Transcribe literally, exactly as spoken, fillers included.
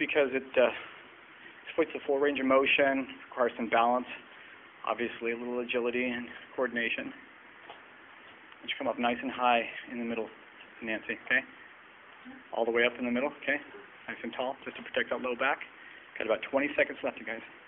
because it uh, exploits the full range of motion, requires some balance, obviously a little agility and coordination. And you come up nice and high in the middle, Nancy, okay? All the way up in the middle, okay? Nice and tall, just to protect that low back. Got about twenty seconds left, you guys.